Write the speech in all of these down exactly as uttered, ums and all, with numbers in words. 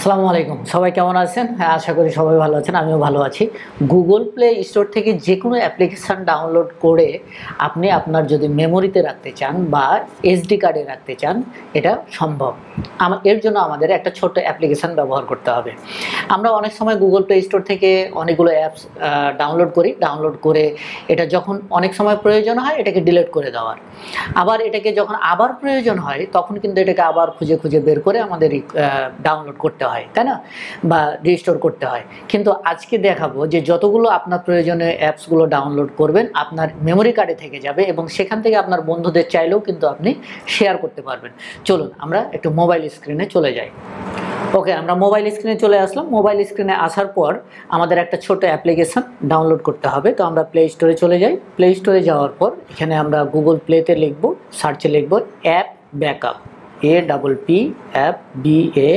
আসসালামু আলাইকুম, সবাই কেমন আছেন? হ্যাঁ, আশা করি সবাই ভালো আছেন, আমিও ভালো আছি। গুগল প্লে স্টোর থেকে যে কোনো অ্যাপ্লিকেশান ডাউনলোড করে আপনি আপনার যদি মেমোরিতে রাখতে চান বা এসডি কার্ডে রাখতে চান, এটা সম্ভব। আমা এর জন্য আমাদের একটা ছোট্ট অ্যাপ্লিকেশান ব্যবহার করতে হবে। আমরা অনেক সময় গুগল প্লে স্টোর থেকে অনেকগুলো অ্যাপস ডাউনলোড করি, ডাউনলোড করে এটা যখন অনেক সময় প্রয়োজন হয় এটাকে ডিলিট করে দেওয়ার, আবার এটাকে যখন আবার প্রয়োজন হয় তখন কিন্তু এটাকে আবার খুঁজে খুঁজে বের করে আমাদের ডাউনলোড করতে হয়, তাই না? বা রিস্টোর করতে হয়। কিন্তু আজকে দেখাবো যে যতগুলো আপনার প্রয়োজনীয় অ্যাপসগুলো ডাউনলোড করবেন আপনার মেমোরি কার্ডে থেকে যাবে এবং সেখান থেকে আপনার বন্ধুদের চাইলেও কিন্তু আপনি শেয়ার করতে পারবেন। চলুন আমরা একটু মোবাইল স্ক্রিনে চলে যাই। ওকে, আমরা মোবাইল স্ক্রিনে চলে আসলাম। মোবাইল স্ক্রিনে আসার পর আমাদের একটা ছোট অ্যাপ্লিকেশান ডাউনলোড করতে হবে। তো আমরা প্লে স্টোরে চলে যাই। প্লে স্টোরে যাওয়ার পর এখানে আমরা গুগল প্লেতে লিখব, সার্চে লিখব app backup, A double P app B A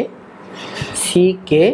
C K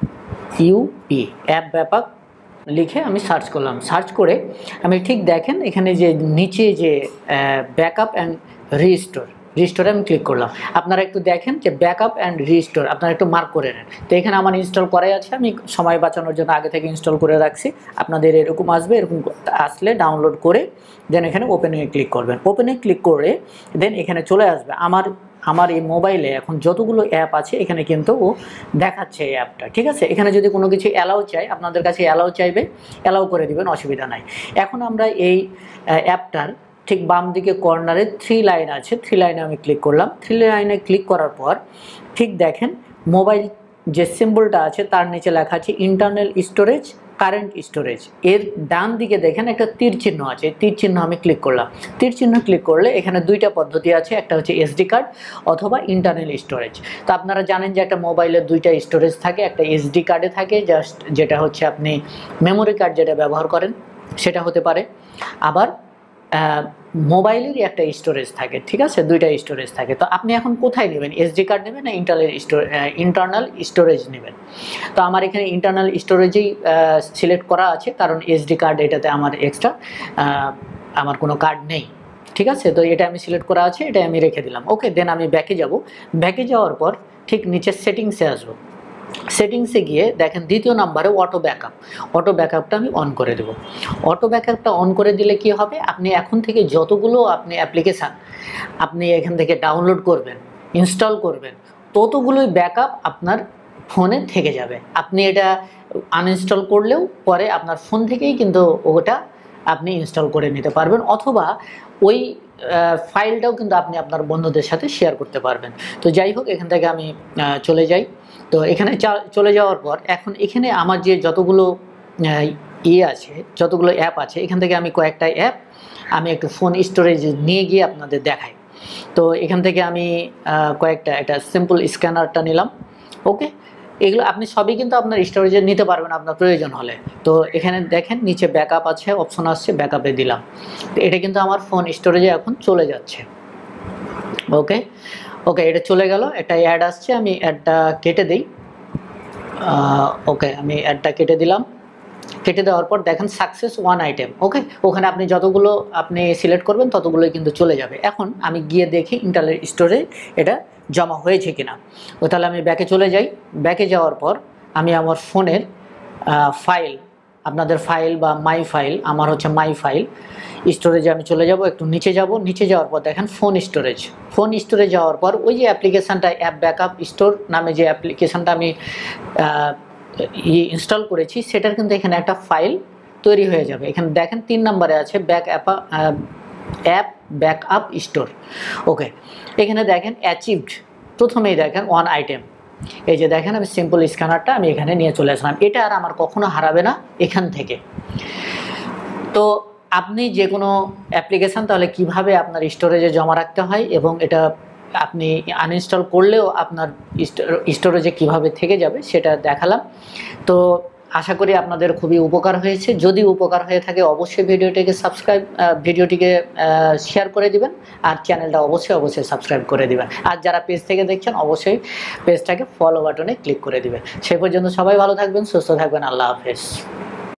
UP, app backup লিখে আমি সার্চ করলাম। সার্চ করে আমি ঠিক দেখেন এখানে যে নিচে যে ব্যাকআপ অ্যান্ড রিস্টোর, রিস্টোরে আমি ক্লিক করলাম। আপনারা একটু দেখেন যে ব্যাকআপ অ্যান্ড রিস্টোর আপনারা একটু মার্ক করে নেন। তো এখানে আমার ইনস্টল করাই আছে, আমি সময় বাঁচানোর জন্য আগে থেকে ইনস্টল করে রাখছি। আপনাদের এরকম আসবে, এরকম আসলে ডাউনলোড করে দেন এখানে ওপেনে ক্লিক করবেন। ওপেনে ক্লিক করে দেন এখানে চলে আসবে আমার আমার এই মোবাইলে এখন যতগুলো অ্যাপ আছে এখানে কিন্তু ও দেখাচ্ছে এই অ্যাপটা, ঠিক আছে? এখানে যদি কোনো কিছু অ্যালাউ চাই, আপনাদের কাছে অ্যালাউ চাইবে, অ্যালাউ করে দিবেন, অসুবিধা নাই। এখন আমরা এই অ্যাপটার ঠিক বাম দিকে কর্নারে থ্রি লাইন আছে, থ্রি লাইনে আমি ক্লিক করলাম। থ্রি লাইনে ক্লিক করার পর ঠিক দেখেন মোবাইল যে সিম্বলটা আছে তার নিচে লেখা আছে ইন্টারনাল স্টোরেজ, কারেন্ট স্টোরেজ। এর ডান দিকে দেখেন একটা তীর চিহ্ন আছে, তীর চিহ্ন আমি ক্লিক করলাম। তীর চিহ্ন ক্লিক করলে এখানে দুইটা পদ্ধতি আছে, একটা হচ্ছে এসডি কার্ড অথবা ইন্টারনাল স্টোরেজ। তো আপনারা জানেন যে একটা মোবাইলে দুইটা স্টোরেজ থাকে, একটা এসডি কার্ডে থাকে জাস্ট, যেটা হচ্ছে আপনি মেমোরি কার্ড যেটা ব্যবহার করেন সেটা হতে পারে, আবার মোবাইলেরই একটা স্টোরেজ থাকে, ঠিক আছে? দুইটা স্টোরেজ থাকে। তো আপনি এখন কোথায় নেবেন, এসডি কার্ড নেবেন না ইন্টারনাল স্টোর ইন্টারনাল স্টোরেজ নেবেন? তো আমার এখানে ইন্টারনাল স্টোরেজেই সিলেক্ট করা আছে, কারণ এসডি কার্ড এটাতে আমার এক্সট্রা আমার কোনো কার্ড নেই, ঠিক আছে? তো এটা আমি সিলেক্ট করা আছে, এটা আমি রেখে দিলাম। ওকে, দেন আমি ব্যাকে যাব। ব্যাকে যাওয়ার পর ঠিক নিচে সেটিংসে আসবো। সেটিংসে গিয়ে দেখেন দ্বিতীয় নাম্বারে অটো ব্যাকআপ, অটো ব্যাকআপটা আমি অন করে দেব। অটো ব্যাকআপটা অন করে দিলে কি হবে, আপনি এখন থেকে যতগুলো আপনি অ্যাপ্লিকেশান আপনি এখান থেকে ডাউনলোড করবেন, ইনস্টল করবেন, ততগুলোই ব্যাকআপ আপনার ফোনে থেকে যাবে। আপনি এটা আনইনস্টল করলেও পরে আপনার ফোন থেকেই কিন্তু ওটা আপনি ইনস্টল করে নিতে পারবেন, অথবা ওই ফাইলটাও কিন্তু আপনি আপনার বন্ধুদের সাথে শেয়ার করতে পারবেন। তো যাই হোক, এখান থেকে আমি চলে যাই। তো এখানে চলে যাওয়ার পর এখন এখানে আমার যে যতগুলো ইয়ে আছে, যতগুলো অ্যাপ আছে, এখান থেকে আমি কয়েকটা অ্যাপ আমি একটু ফোন স্টোরেজ নিয়ে গিয়ে আপনাদের দেখাই। তো এখান থেকে আমি কয়েকটা একটা সিম্পল স্ক্যানারটা নিলাম। ওকে, এগুলো আপনি সবই কিন্তু আপনার স্টোরেজে নিতে পারবেন আপনার প্রয়োজন হলে। তো এখানে দেখেন নিচে ব্যাকআপ আছে, অপশন আসছে, ব্যাকআপে দিলাম। তো এটা কিন্তু আমার ফোন স্টোরেজে এখন চলে যাচ্ছে। ওকে ওকে এটা চলে গেল। একটা অ্যাড আসছে, আমি অ্যাডটা কেটে দিই। ওকে, আমি অ্যাডটা কেটে দিলাম। কেটে দেওয়ার পর দেখেন সাকসেস ওয়ান আইটেম। ওকে, ওখানে আপনি যতগুলো আপনি সিলেক্ট করবেন ততগুলোই কিন্তু চলে যাবে। এখন আমি গিয়ে দেখি ইন্টারনাল স্টোরে এটা জমা হয়েছে কিনা। ও তাহলে আমি ব্যাকে চলে যাই। ব্যাকে যাওয়ার পর আমি আমার ফোনের ফাইল, আপনাদের ফাইল বা মাই ফাইল, আমার হচ্ছে মাই ফাইল স্টোরেজে আমি চলে যাব। একটু নিচে যাব, নিচে যাওয়ার পর দেখেন ফোন স্টোরেজ। ফোন স্টোরেজ যাওয়ার পর ওই যে অ্যাপ্লিকেশানটা অ্যাপ ব্যাকআপ স্টোর নামে যে অ্যাপ্লিকেশানটা আমি ইনস্টল করেছি সেটার কিন্তু এখানে একটা ফাইল তৈরি হয়ে যাবে। এখানে দেখেন তিন নম্বরে আছে back app app backup store. Okay, এখানে দেখেন অ্যাচিভড, প্রথমেই দেখেন ওয়ান আইটেম। এই যে দেখেন আমি সিম্পল স্ক্যানারটা আমি এখানে নিয়ে চলে আসলাম। এটা আর আমার কখনো হারাবে না এখান থেকে। তো আপনি যে কোনো অ্যাপ্লিকেশান তাহলে কিভাবে আপনার স্টোরেজে জমা রাখতে হয় এবং এটা আপনি আনইনস্টল করলেও আপনার স্টোরেজে কিভাবে থেকে যাবে সেটা দেখালাম। তো আশা করি আপনাদের খুবই উপকার হয়েছে। যদি উপকার হয়ে থাকে অবশ্যই ভিডিওটিকে সাবস্ক্রাইব ভিডিওটিকে শেয়ার করে দিবেন, আর চ্যানেলটা অবশ্যই অবশ্যই সাবস্ক্রাইব করে দিবেন। আর যারা পেজ থেকে দেখছেন অবশ্যই পেজটাকে ফলো বাটনে ক্লিক করে দিবেন। সে পর্যন্ত সবাই ভালো থাকবেন, সুস্থ থাকবেন। আল্লাহ হাফেজ।